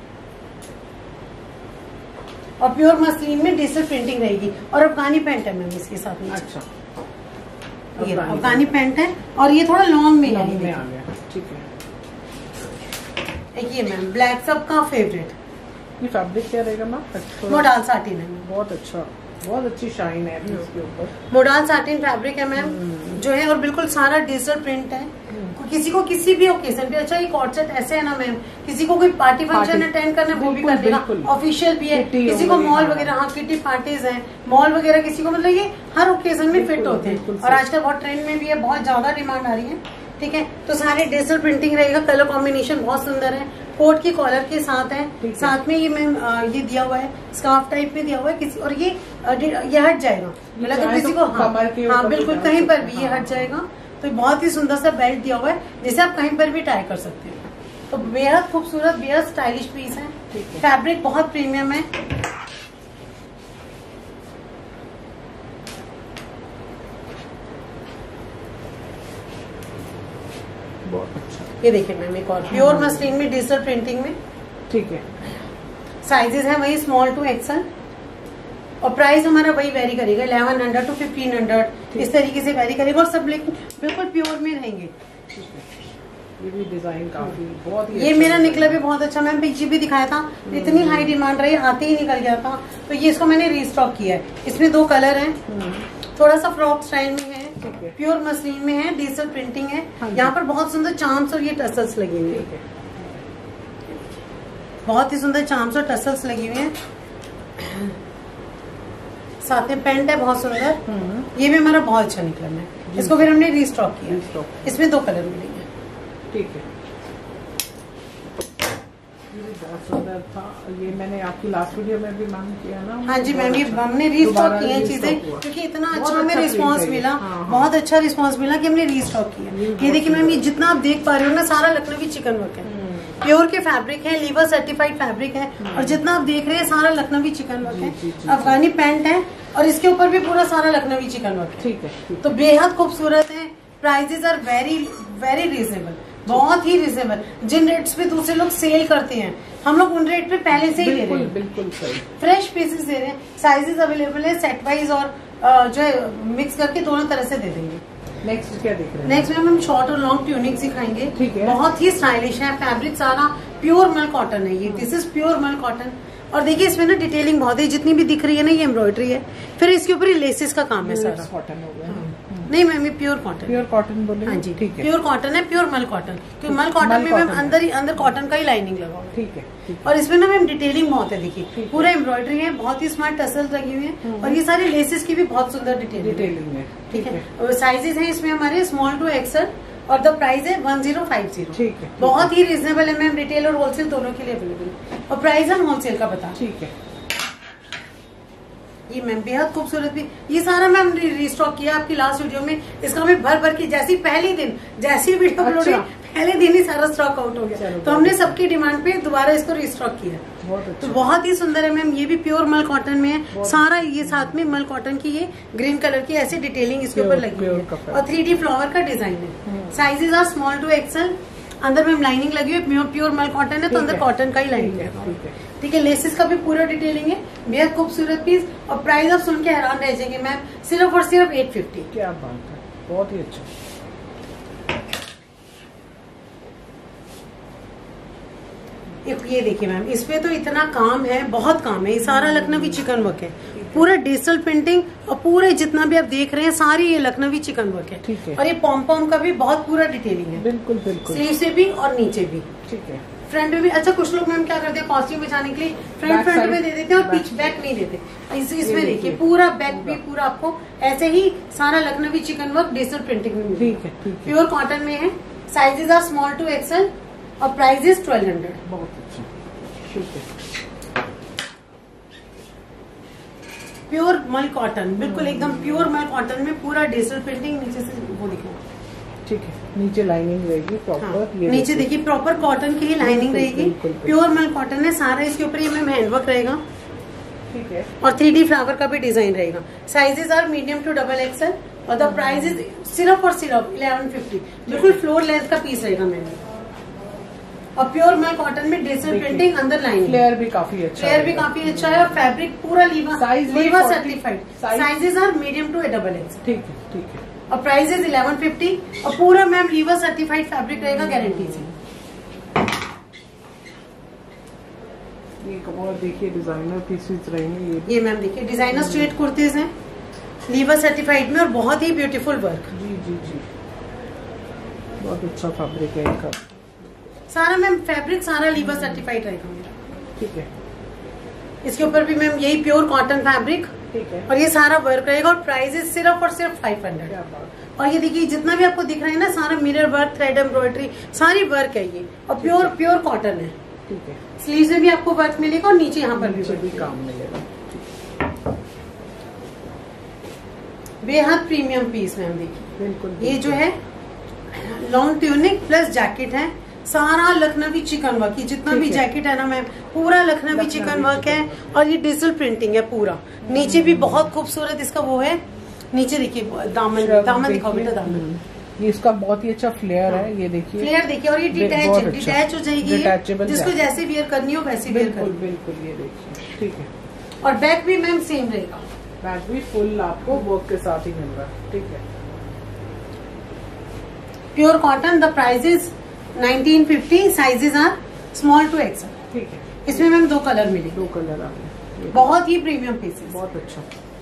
और प्योर मसलिन में डिजिटल प्रिंटिंग रहेगी। और अफगानी पैंट है मैम इसके साथ में। अच्छा, ये अफगानी पैंट है और ये थोड़ा लॉन्ग में आ गया। ठीक है, एक ये मैम ब्लैक सबका फेवरेट, इसकी फैब्रिक क्या रहेगा मैम? मोडाल साटिन है, बहुत अच्छा, बहुत अच्छी शाइन है इसके ऊपर। मोडाल साटिन फैब्रिक है मैम जो है, और बिल्कुल सारा डिजिटल प्रिंट है। किसी को किसी भी ओकेजन पे, अच्छा ये कॉर्ड सेट ऐसे है ना मैम, किसी को कोई पार्टी फंक्शन अटेंड करना वो भी कर देगा, ऑफिशियल भी है। किसी को मॉल वगैरह, हाँ किटी पार्टीज है, मॉल वगैरह किसी को, मतलब ये हर ओकेजन में फिट होते हैं। और आजकल बहुत ट्रेंड में भी है, बहुत ज्यादा डिमांड आ रही है। ठीक है, तो सारे डिजिटल प्रिंटिंग रहेगा, कलर कॉम्बिनेशन बहुत सुंदर है, कोट की कॉलर के साथ है, साथ में ये मैम ये दिया हुआ है, स्कार्फ टाइप में दिया हुआ है किसी, और ये हट जाएगा, मतलब तो किसी को हाँ बिल्कुल कहीं पर भी ये हट जाएगा। तो बहुत ही सुंदर सा बेल्ट दिया हुआ है, जिसे आप कहीं पर भी ट्राई कर सकते हैं। तो बेहद खूबसूरत, बेहद स्टाइलिश पीस है, फैब्रिक बहुत प्रीमियम है। बहुत अच्छा, ये देखिए मैम एक और प्योर मसलिन में डिजिटल प्रिंटिंग में। ठीक है, साइजेस है वही स्मॉल टू एक्सल, और प्राइस हमारा वही वेरी करेगा 1100 to 1500, इस तरीके से वेरी करेगा, और सब लेकिन बिल्कुल प्योर में रहेंगे। ये भी डिजाइन काफी बहुत ही ये अच्छा मेरा निकला भी बहुत अच्छा मैम, पीछे भी दिखाया था, इतनी हाई डिमांड रही, आते ही निकल गया था, तो ये इसको मैंने रीस्टॉक किया है। इसमें 2 कलर हैं, थोड़ा सा फ्रॉक स्टाइल में है, प्योर मसलिन में है, डिजिटल प्रिंटिंग है। यहाँ पर बहुत सुंदर चार्म्स और ये टसल्स लगे हुए हैं, बहुत ही सुंदर चार्म्स और टसल्स लगी हुई हैं। साथ में पैंट है बहुत सुंदर, ये भी हमारा बहुत अच्छा निकला है, इसको फिर हमने रीस्टॉक किया। इसमें 2 कलर मिलेंगे। ठीक है, ये भी बहुत सुंदर था, ये मैंने आपकी लास्ट वीडियो में भी मैम किया ना। हाँ जी मैम, ये हमने रीस्टॉक किया है चीजें, क्योंकि इतना अच्छा हमें रिस्पांस मिला, बहुत अच्छा रिस्पांस मिला कि हमने रीस्टॉक किया। ये देखिए मैम, ये जितना आप देख पा रहे हो ना, सारा लखनवी चिकन वर्क है, प्योर के फैब्रिक है, लीवर सर्टिफाइड फैब्रिक है, और जितना आप देख रहे हैं सारा लखनवी चिकन वर्क है। अफगानी पैंट है, और इसके ऊपर भी पूरा सारा लखनवी चिकन वर्क है। ठीक है, तो बेहद खूबसूरत है। Prices are very very reasonable, बहुत ही रीजनेबल। जिन रेट्स पे दूसरे लोग सेल करते हैं, हम लोग उन रेट पे पहले से ही दे रहे हैं, बिल्कुल सही। फ्रेश पीसेस दे रहे हैं, साइजेस अवेलेबल है, सेट वाइज और जो है मिक्स करके दोनों तरह से दे देंगे। नेक्स्ट क्या देख रहे हैं? नेक्स्ट में हम शॉर्ट और लॉन्ग ट्यूनिक सिखाएंगे। ठीक है, बहुत ही स्टाइलिश है, फैब्रिक सारा प्योर मल कॉटन है, ये this is pure mul cotton. और देखिए इसमें ना डिटेलिंग बहुत है, जितनी भी दिख रही है ना ये एम्ब्रॉयडरी है, फिर इसके ऊपर ही लेसेस का काम है सारा। कॉटन हो गया, नहीं मैम ये प्योर कॉटन, प्योर कॉटन बोले। हाँ जी, ठीक है, प्योर कॉटन है, प्योर मल कॉटन, क्योंकि मल कॉटन में मैम अंदर कॉटन का ही लाइनिंग लगा हुआ है। ठीक है, और इसमें ना मैम डिटेलिंग बहुत है, देखिए पूरा एम्ब्रॉयडरी है, बहुत ही स्मार्ट टसल्स लगी हुई है, और ये सारे लेसेस की भी बहुत सुंदर डिटेलिंग है। ठीक है, साइजेस है इसमें हमारे स्मॉल टू एक्सल, और द प्राइस है 1050। ठीक है, बहुत ही रीजनेबल है मैम, रिटेल और होलसेल दोनों के लिए अवेलेबल है, और प्राइस हम होलसेल का बता। ठीक है, ये मैम बेहद खूबसूरत भी, ये सारा मैम रीस्टॉक किया आपकी लास्ट वीडियो में, इसका हमें भर की जैसी पहले दिन जैसी वीडियो अपलोड हुई पहले दिन ही सारा स्टॉक आउट हो गया, तो हमने सबकी डिमांड पे दोबारा इसको रीस्टॉक किया। तो बहुत ही सुंदर है मैम, ये भी प्योर मल कॉटन में है सारा, ये साथ में मल कॉटन की ये ग्रीन कलर की ऐसी डिटेलिंग इसके ऊपर लगी हुई है, और 3D फ्लावर का डिजाइन है। Sizes are small to XL, अंदर में लाइनिंग लगी हुई, प्योर मल कॉटन है, तो अंदर कॉटन का ही लाइनिंग है। ठीक है, लेसेस का भी पूरा डिटेलिंग है, बेहद खूबसूरत पीस, और प्राइस आप सुन के हैरान रह जाएंगे मैम, सिर्फ और सिर्फ 850। क्या बात है, बहुत ही अच्छा। ये देखिए मैम, इसमें तो इतना काम है, बहुत काम है, ये सारा लखनवी चिकन वर्क है, पूरा डिजिटल प्रिंटिंग, और पूरे जितना भी आप देख रहे हैं सारी ये लखनवी चिकन वर्क है। ठीक है, और ये पॉम का भी बहुत पूरा डिटेलिंग है, बिल्कुल बिल्कुल, स्लीव से भी और नीचे भी। ठीक है, फ्रंट में भी, अच्छा कुछ लोग मैम क्या करते हैं कॉस्ट्यूम बिछाने के लिए फ्रंट में दे देते हैं और पीछे बैक नहीं देते, इसमें देखिए पूरा बैक भी पूरा आपको ऐसे ही सारा Lucknowi chikan work digital printing में मिलेगा। ठीक है, प्योर कॉटन में है, sizes are small to XL, और प्राइस इज 1200। बहुत अच्छा, ठीक है। प्योर मल कॉटन, बिल्कुल एकदम प्योर मल कॉटन में पूरा डिजिटल प्रिंटिंग, नीचे से वो दिखा। ठीक है, नीचे लाइनिंग रहेगी प्रॉपर। हाँ, नीचे देखिए प्रॉपर कॉटन की ही लाइनिंग रहेगी, प्योर मल कॉटन है सारा, इसके ऊपर ये मैम हैंडवर्क रहेगा। ठीक है, और 3D फ्लावर का भी डिजाइन रहेगा। Sizes are medium to double XL, और द प्राइस इज सिर्फ और सिर्फ 1150। बिल्कुल फ्लोर लेंथ का पीस रहेगा मैम, और प्योर मल कॉटन में डिजिटल प्रिंटिंग, अंदर लाइनिंग, फ्लेयर भी काफी अच्छा है, और फैब्रिक पूरा lever certified. Sizes are medium to double XL. ठीक है, ठीक है, और प्राइस इज 1150, और पूरा मैम लीवर सर्टिफाइड फैब्रिक रहेगा गारंटी से। एक और देखिए डिजाइनर पीसेस रहेंगे ये मैम देखिए डिजाइनर स्ट्रेट कुर्तीज हैं, लीवर सर्टिफाइड में और बहुत ही ब्यूटीफुल वर्क। जी जी जी, बहुत अच्छा फैब्रिक है इनका। सारा मैम फैब्रिक सारा लीवर सर्टिफाइड रहेगा मेरा। ठीक है, इसके ऊपर भी मैम यही प्योर कॉटन फैब्रिक, ठीक है, और ये सारा वर्क रहेगा और प्राइस सिर्फ और सिर्फ 500। क्या बात। और ये देखिए जितना भी आपको दिख रहा है ना, सारा मिरर वर्क, थ्रेड एम्ब्रॉयडरी, सारी वर्क है ये, और प्योर कॉटन है। ठीक है, स्लीव्स में भी आपको वर्क मिलेगा और नीचे यहाँ पर भी काम मिलेगा। बेहद प्रीमियम पीस मैम देखिए, बिल्कुल। ये जो है लॉन्ग ट्यूनिक प्लस जैकेट है, सारा लखनवी चिकन वर्क। ये जितना भी जैकेट है ना मैम, पूरा लखनवी चिकन वर्क है, और ये डिजिटल प्रिंटिंग है पूरा। नीचे भी बहुत खूबसूरत इसका वो है, नीचे देखिए दामन दिखाओ बेटा, दामन ये इसका बहुत ही अच्छा फ्लेयर है। ये देखिए फ्लेयर देखिए, और ये डिटैच हो जाएगी, जिसको जैसे वियर करनी हो वैसे वियर कर। बिल्कुल, ये देखिए। ठीक है, और बैक भी मैम सेम रहेगा, बैक भी फुल आपको वर्क के साथ ही मिल रहा है। ठीक है, pure cotton. The price is 1950, sizes are small to XL. ठीक है, इसमें मैम 2 कलर मिलेंगे, 2 कलर आ गए, बहुत ही प्रीमियम पीसेस, बहुत अच्छा।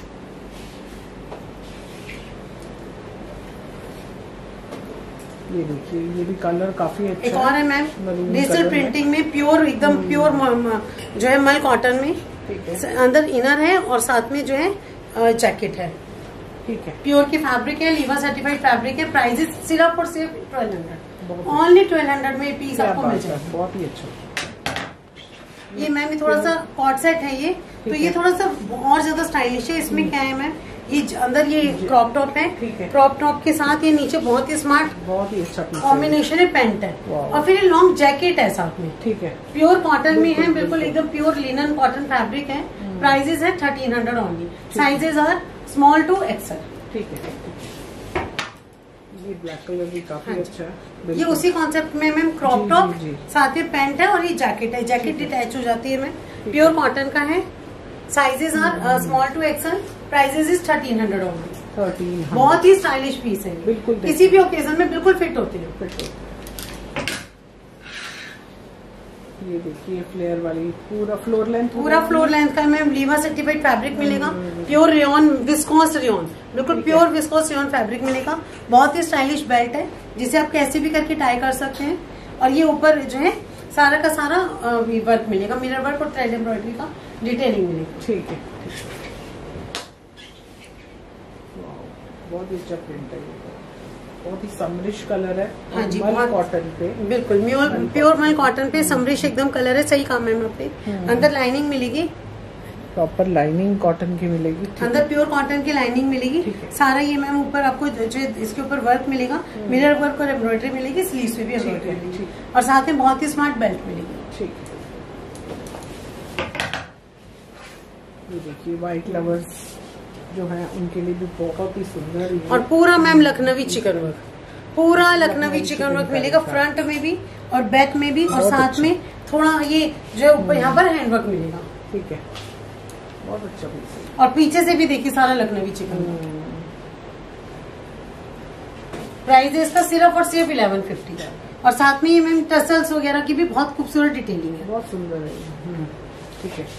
ये देखिए, ये भी कलर काफी अच्छा। एक और है मैम डिजिटल प्रिंटिंग में, प्योर एकदम प्योर जो है मल कॉटन में। ठीक है, अंदर इनर है और साथ में जो है जैकेट है। ठीक है, प्योर की फैब्रिक है, लीवर सर्टिफाइड फैब्रिक है। प्राइस सिर्फ और सिर्फ 1200, ओनली 1200 में पीस आपको मिल जाएगा। बहुत ही अच्छा। ये मैम ये थोड़ा सा कॉट सेट है ये, तो ये थोड़ा सा और ज्यादा स्टाइलिश है। इसमें क्या है मैम, ये अंदर ये क्रॉप टॉप है, क्रॉप टॉप के साथ ये नीचे बहुत ही स्मार्ट, बहुत ही अच्छा कॉम्बिनेशन है, पैंट है, और फिर ये लॉन्ग जैकेट है साथ में। ठीक है, प्योर कॉटन में है, बिल्कुल एकदम प्योर लिनन कॉटन फैब्रिक है। प्राइजेस है 1300 only, sizes are small to XL. ठीक है, ये ब्लैक कलर भी काफी अच्छा है। ये उसी कॉन्सेप्ट में मैम क्रॉप टॉप साथ में पैंट है, और ये जैकेट है, जैकेट डिटैच हो जाती है मैम, प्योर कॉटन का है। Sizes are small to XL, prices is 1300 only. 1300, बहुत ही स्टाइलिश पीस है, बिल्कुल किसी भी ओकेजन में बिल्कुल फिट होते हैं। ये देखिए फ्लेयर वाली, पूरा फ्लोर लेंथ का मैम लीवर सर्टिफाइड फैब्रिक मिलेगा, प्योर रेयन विस्कोस रेयन, बिल्कुल प्योर विस्कोस रेयन फैब्रिक मिलेगा। बहुत ही स्टाइलिश बेल्ट है, जिसे आप कैसे भी करके टाई कर सकते हैं। और ये ऊपर जो है सारा का सारा वर्क मिलेगा, मिरर वर्क और थ्रेड एम्ब्रॉयडरी का डिटेलिंग मिलेगा। ठीक है, बहुत ही अच्छा प्रिंट है, बहुत ही समरिश कलर है। हाँ जी, मल कॉटन पे, बिल्कुल प्योर मल कॉटन पे समरिश एकदम कलर है। सही काम है मैम पे। अंदर लाइनिंग मिलेगी, प्रॉपर लाइनिंग कॉटन की मिलेगी। अंदर प्योर कॉटन की लाइनिंग मिलेगी। सारा ये मैम ऊपर आपको जो इसके ऊपर वर्क मिलेगा, मिरर वर्क और एम्ब्रॉयडरी मिलेगी, स्लीव्स पे भी एम्ब्रॉयडरी मिलेगी, और साथ में बहुत ही स्मार्ट बेल्ट मिलेगी। ठीक है, ये देखिए व्हाइट लवर्स जो है उनके लिए भी बहुत ही सुंदर है। और पूरा मैम लखनवी चिकन वर्क, पूरा लखनवी चिकन वर्क मिलेगा, फ्रंट में भी और बैक में भी, और साथ में थोड़ा ये जो ऊपर यहाँ पर हैंडवर्क मिलेगा। ठीक है, बहुत अच्छा पीस है। और पीछे से भी देखिए सारा लखनवी चिकन वर्क। प्राइस इसका सिर्फ और सिर्फ 1150, और साथ में ये मैम टसल्स वगैरह की भी बहुत खूबसूरत डिटेलिंग है, बहुत सुंदर है। ठीक है,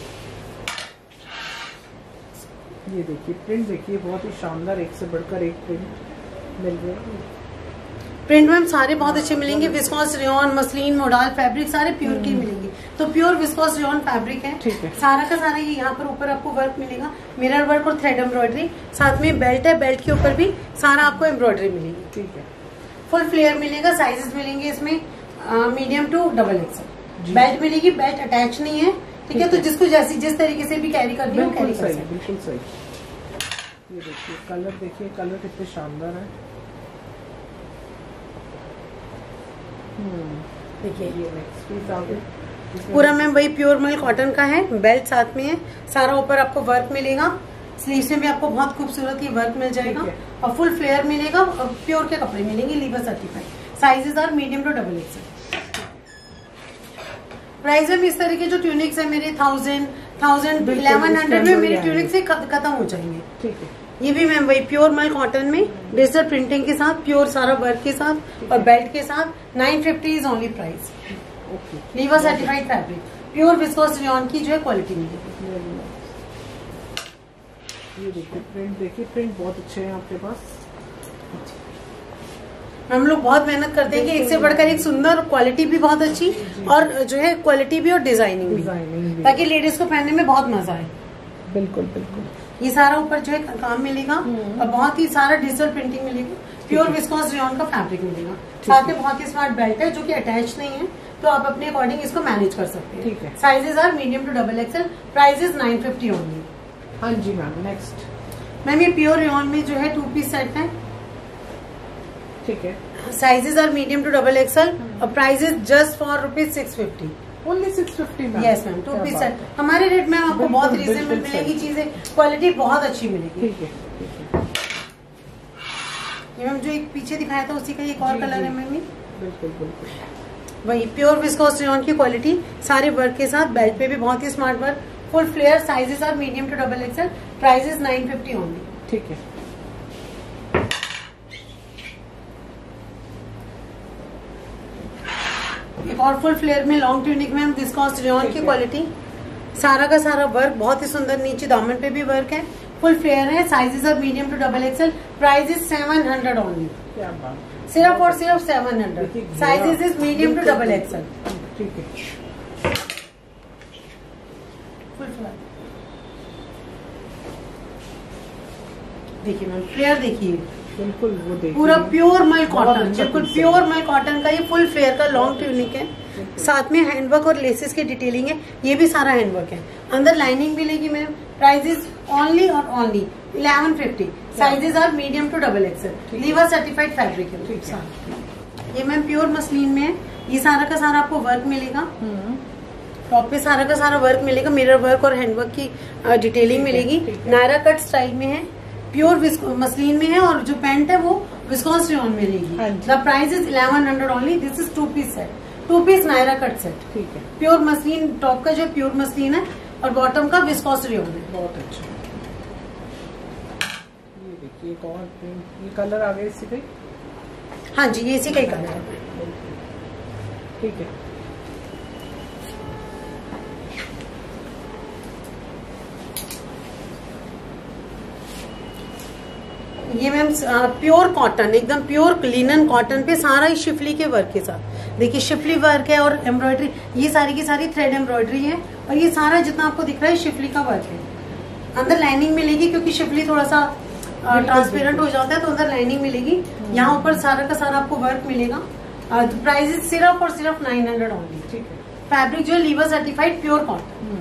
ये देखिए प्रिंट देखिए, बहुत ही शानदार, एक से बढ़कर एक प्रिंट मिल रहे हैं। प्रिंट मैम सारे बहुत अच्छे मिलेंगे, viscose rayon, muslin, modal fabric सारे प्योर के मिलेंगे। तो प्योर विस्कोस रेयन फैब्रिक है। ठीक है, सारा का सारा ये यहाँ पर ऊपर आपको वर्क मिलेगा, मिरर वर्क और थ्रेड एम्ब्रॉयडरी, साथ में बेल्ट है, बेल्ट के ऊपर भी सारा आपको एम्ब्रॉयडरी मिलेगी। ठीक है, फुल फ्लेयर मिलेगा, साइजेस मिलेंगे इसमें medium to double XL. Belt मिलेगी, बेल्ट अटैच नहीं है। ठीक है, तो जिसको जिस तरीके से भी कैरी करनी है कैरी कर सकते हैं। बिल्कुल सही। ये देखिए कलर, देखिए कलर कितने शानदार है। देखिए ये नेक्स्ट पीस आ गया, पूरा मैम वही प्योर मल कॉटन का है, बेल्ट साथ में है, सारा ऊपर आपको वर्क मिलेगा, स्लीव्स में भी आपको बहुत खूबसूरत ये वर्क मिल जाएगा, और फुल फ्लेयर मिलेगा, और प्योर के कपड़े मिलेंगे, lever certified. Sizes are medium to double XL. Price में इस तरह के जो ट्यूनिक्स है मेरे 1000, 1100 में मेरी ट्यूनिक से खत्म हो जाएंगे। ठीक है, ये भी मैम वही प्योर मल कॉटन में डिजिटल प्रिंटिंग के साथ, प्योर सारा वर्क के साथ और बेल्ट के साथ 950 is only price. Lever certified fabric, pure viscose rayon की जो है क्वालिटी मिलेगी। ये देखिए प्रिंट, देखिए प्रिंट बहुत अच्छे हैं आपके पास। हम लोग बहुत मेहनत करते हैं कि एक से बढ़कर एक सुंदर, क्वालिटी भी बहुत अच्छी और जो है क्वालिटी भी और डिजाइनिंग भी, ताकि लेडीज को पहनने में बहुत मजा आए। बिल्कुल बिल्कुल। ये सारा ऊपर जो है काम मिलेगा और बहुत ही सारा डिजिटल प्रिंटिंग मिलेगी। प्योर विस्कोस रेयॉन का फैब्रिक मिलेगा, साथ में बहुत ही स्मार्ट बेल्ट है जो कि अटैच नहीं है, तो आप अपने अकॉर्डिंग इसको मैनेज कर सकते हैं। ठीक है। Sizes are medium to double XL, price is 950 only. हाँ जी मैम, नेक्स्ट। मैम ये प्योर रेयॉन में जो है 2 पीस सेट है। ठीक है। Sizes are medium to double XL और price is just for ₹650। Only 650 ma'am. Yes ma'am, 2 piece set हमारे रेट में आपको बहुत रीजनेबल मिलेगी, चीजें क्वालिटी बहुत अच्छी मिलेगी। ठीक है, ठीक है। ये मैम जो एक पीछे दिखाया था उसी का एक और कलर है मैम। बिल्कुल बिल्कुल वही प्योर विस्कोस रेयॉन की क्वालिटी, सारे वर्क के साथ, बेल्ट पे भी बहुत ही smart work, full flare, sizes are medium to double XL, price is 950 only. ठीक है। एक और फुल फ्लेयर में लॉन्ग ट्यूनिक में विस्कोस रेयॉन की क्वालिटी, सारा का सारा वर्क बहुत ही सुंदर, नीचे दामन पे भी वर्क है, फुल फ्लेयर है, sizes are medium to double XL, price is 700 only. क्या बात, सिर्फ और सिर्फ 700, sizes is medium to double XL. ठीक है। फुल फ्लेयर देखिए मैम, फ्लेयर देखिए, बिल्कुल वो देखिए पूरा प्योर मल कॉटन, अच्छा बिल्कुल piece है। प्योर मल कॉटन का ये फुल फ्लेयर का लॉन्ग ट्यूनिक है, साथ में हैंडवर्क और लेसेस की डिटेलिंग है, ये भी सारा हैंडवर्क है, अंदर लाइनिंग भी लेगी मैम। प्राइस इज ओनली और only 1150, sizes are medium to double XL, Liva certified fabric है। ये मैम प्योर मसलिन में है, ये सारा का सारा आपको वर्क मिलेगा, टॉप पे सारा का सारा वर्क मिलेगा, मिरर वर्क और हैंडवर्क की डिटेलिंग मिलेगी, नायरा कट स्टाइल में है, प्योर मसलिन में है, और जो पैंट है वो विस्कोस रेयॉन में रहेगी। The price is 1100 only. This is 2 piece set, 2 piece Naira cut set. ठीक है। प्योर मसलिन, टॉप का जो प्योर मसलिन है और बॉटम का विस्कोस रेयॉन है। बहुत अच्छा। ये देखिए एक और प्रिंट, ये कलर आ गए इसी पे। हाँ जी, ये इसी का ही कलर है। ठीक है। ये मैम प्योर कॉटन, एकदम प्योर लिनन कॉटन पे सारा ही शिफली के वर्क के साथ, देखिए शिफली वर्क है और एम्ब्रॉयडरी, ये सारी की सारी थ्रेड एम्ब्रॉयडरी है, और ये सारा जितना आपको दिख रहा है शिफली का वर्क है। अंदर लाइनिंग मिलेगी, क्योंकि शिफली थोड़ा सा ट्रांसपेरेंट हो जाता है, तो अंदर लाइनिंग मिलेगी। यहाँ ऊपर सारा का सारा आपको वर्क मिलेगा। प्राइस सिर्फ और सिर्फ 900 ओनली। ठीक है। फैब्रिक जो है लीवर सर्टिफाइड प्योर कॉटन।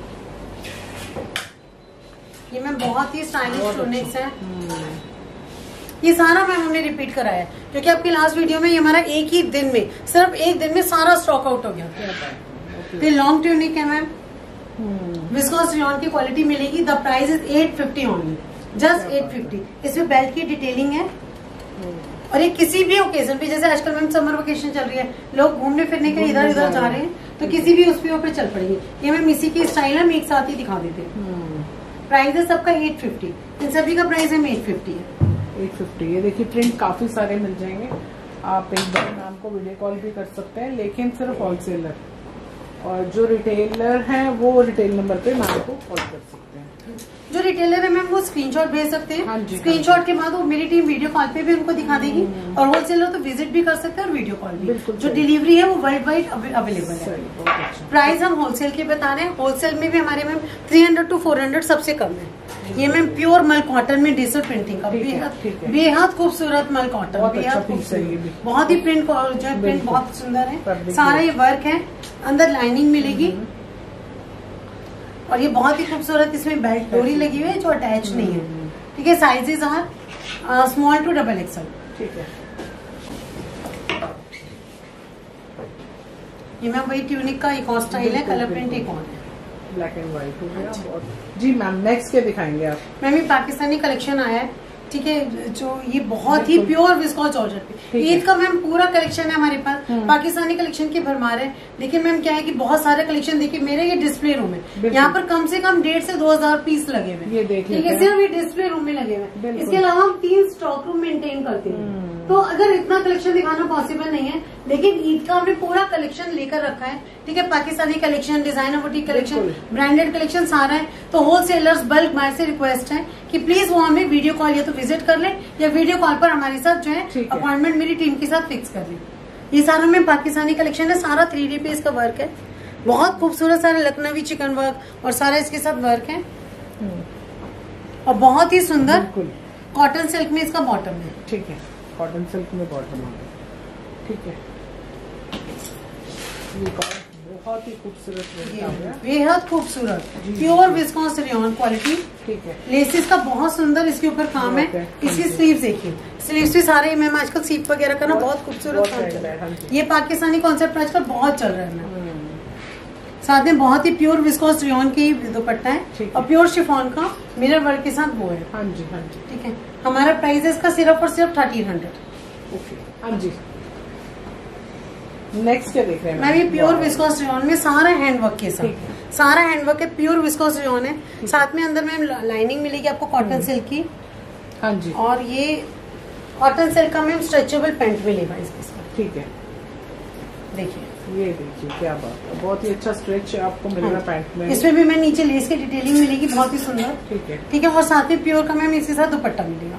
ये मैम बहुत ही स्टाइलिश टूनिक्स है, ये सारा मैम हमने रिपीट कराया है, क्योंकि आपकी लास्ट वीडियो में ये हमारा एक ही दिन में, सिर्फ एक दिन में सारा स्टॉक आउट हो गया। फिर लॉन्ग ट्यूनिक है मैम, विस्कोस रेयॉन की क्वालिटी मिलेगी। The price is 850 only, just 850। इसमें बेल्ट की डिटेलिंग है, और ये किसी भी ओकेजन पे, जैसे आजकल मैम समर वेकेशन चल रही है, लोग घूमने फिरने के इधर उधर जा रहे हैं, तो किसी भी उस पे चल पड़ेगी। ये मैम इसी की स्टाइल है, हम एक साथ ही दिखा देते हैं। प्राइस है सबका 850, इन सभी का प्राइस है 850 है। 850। ये देखिए प्रिंट काफी सारे मिल जाएंगे, आप एक बार मैम को वीडियो कॉल भी कर सकते हैं, लेकिन सिर्फ होलसेलर, और जो रिटेलर हैं वो रिटेल नंबर पे मैम को कॉल कर सकते हैं। जो रिटेलर है मैम वो स्क्रीनशॉट भेज सकते हैं। हाँ जी, स्क्रीनशॉट के बाद वो मेरी टीम वीडियो कॉल पे भी उनको दिखा देगी, और होलसेलर तो विजिट भी कर सकते हैं और वीडियो कॉल भी। जो डिलीवरी है वो वर्ल्ड वाइड अवेलेबल है। प्राइस हम होलसेल के बता रहे हैं, होलसेल में भी हमारे मैम 300 to 400 सबसे कम है। ये मैम प्योर मल कॉटन में डिजिटल प्रिंटिंग का, बेहद खूबसूरत मल कॉटन, बेहद खूबसूरत, बहुत ही प्रिंट जो है प्रिंट बहुत सुंदर है, सारा ये वर्क है, अंदर लाइनिंग मिलेगी, और ये बहुत ही खूबसूरत इसमें बेल्ट डोरी लगी हुई है जो अटैच नहीं है। ठीक है। Sizes are small to double XL. ठीक है। ये मैम वही ट्यूनिक का एक और स्टाइल है, कलर प्रिंट एक और है, ब्लैक एंड व्हाइट हो गया। जी मैम, नेक्स्ट क्या दिखाएंगे आप? मैम ये पाकिस्तानी कलेक्शन आया है, ठीक है, जो ये बहुत ही प्योर विस्कोस जॉर्जेट पे, ईद का मैम पूरा कलेक्शन है हमारे पास, पाकिस्तानी कलेक्शन की भरमार है। लेकिन मैम क्या है कि बहुत सारे कलेक्शन देखिए, मेरे ये डिस्प्ले रूम है, यहाँ पर कम से कम 1,500 से 2,000 पीस लगे हुए, ये देखिए, ठीक है, सिर्फ ये डिस्प्ले रूम में लगे हुए। इसके अलावा हम 3 स्टॉक रूम मेंटेन करते हैं, तो अगर इतना कलेक्शन दिखाना पॉसिबल नहीं है, लेकिन ईद का हमने पूरा कलेक्शन लेकर रखा है, ठीक है। Pakistani collection, designer boutique collection, branded collection सारा है। तो होलसेलर्स बल्क बाय से रिक्वेस्ट है कि प्लीज वो हमें वीडियो कॉल या तो विजिट कर ले या वीडियो कॉल पर हमारे साथ जो है अपॉइंटमेंट मेरी टीम के साथ फिक्स कर ले। ये सारा में पाकिस्तानी कलेक्शन है, सारा 3D पे इसका वर्क है, बहुत खूबसूरत सारा लखनवी चिकन वर्क और सारा इसके साथ वर्क है और बहुत ही सुंदर कॉटन सिल्क में इसका बॉटम है, ठीक है। कॉटन सिल्क में बॉटम आ गया, ठीक है। ये बहुत ही खूबसूरत, बेहद खूबसूरत प्योर विस्कोस रेयॉन क्वालिटी, ठीक है। लेसिस का बहुत सुंदर इसके ऊपर काम है। इसकी स्लीव्स देखिए, स्लीव्स भी सारे मैम आजकल सीप वगैरह का ना बहुत खूबसूरत काम चल रहा है। ये पाकिस्तानी कॉन्सेप्ट आजकल बहुत चल रहा है। साथ में बहुत ही प्योर विस्कोस रेयॉन की दुपट्टा है और प्योर शिफॉन का मिरर वर्क के साथ वो है। हाँ जी, हाँ जी, ठीक है। हमारा प्राइस है इसका सिर्फ और सिर्फ 1300। ओके, हाँ जी। नेक्स्ट क्या देख रहे हैं मैम? ये प्योर विस्कोस रेयॉन में सारा हैंडवर्क के साथ, सारा हैंडवर्क है, प्योर विस्कोस रेयॉन है। साथ में अंदर मैम लाइनिंग मिलेगी आपको कॉटन सिल्क की। हाँ जी। और ये कॉटन सिल्क का मैम स्ट्रेचेबल पैंट मिलेगा इसके साथ, ठीक है। देखिए, ये देखिए क्या बात है, बहुत ही अच्छा स्ट्रेच आपको मिल रहा है पैंट में। इसमें भी मैं नीचे लेस की डिटेलिंग मिलेगी, बहुत ही सुंदर, ठीक है, ठीक है। और साथ में प्योर का मैम इसके साथ दुपट्टा मिलेगा।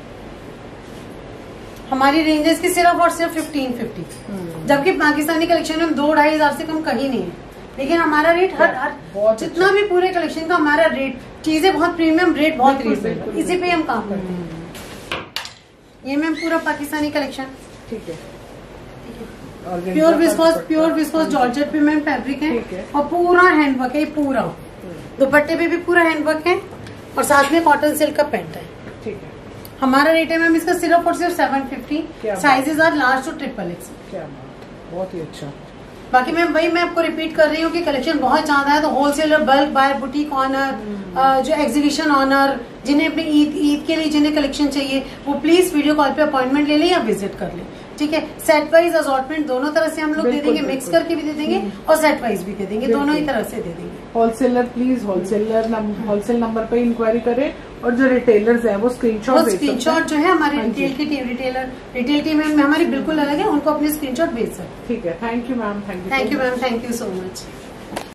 हमारी रेंज है इसकी सिर्फ और सिर्फ 1550, जबकि पाकिस्तानी कलेक्शन में 2-2.5 से कम कहीं नहीं है। लेकिन हमारा रेट हर जितना भी पूरे कलेक्शन का हमारा रेट, चीजें बहुत प्रीमियम, रेट बहुत रीजनेबल, इसी पे हम काम करते हैं। ये मैम पूरा पाकिस्तानी कलेक्शन, ठीक है। प्योर विस्कोस जॉर्जेट पे मैम फैब्रिक है और पूरा हैंडवर्क है, पूरा दुपट्टे पे भी पूरा हैंडवर्क है और साथ में कॉटन सिल्क का पैंट है, ठीक है। हमारा रेट है मैम इसका सिर्फ और सिर्फ 750। Sizes are large to XXX। क्या बात, बहुत ही अच्छा। बाकी मैम वही मैं आपको रिपीट कर रही हूँ कि कलेक्शन बहुत ज्यादा है, तो wholesaler, bulk buyer, boutique owner, जो एग्जीबिशन ऑनर, जिन्हें अपनी ईद के लिए जिन्हें कलेक्शन चाहिए, वो प्लीज वीडियो कॉल पे अपॉइंटमेंट ले लें या विजिट कर लें, ठीक है। सेट वाइज असॉर्टमेंट दोनों तरह से हम लोग दे देंगे, मिक्स करके भी दे देंगे और सेट वाइज भी दे देंगे, दोनों ही तरह से दे देंगे। होलसेलर प्लीज होलसेल नंबर पे इंक्वायरी करें और जो रिटेलर्स हैं वो स्क्रीनशॉट जो है हमारे रिटेल टीम हमारी बिल्कुल अलग है, उनको अपने स्क्रीनशॉट भेज सकते हैं। ठीक है। Thank you ma'am, thank you ma'am, thank you so much.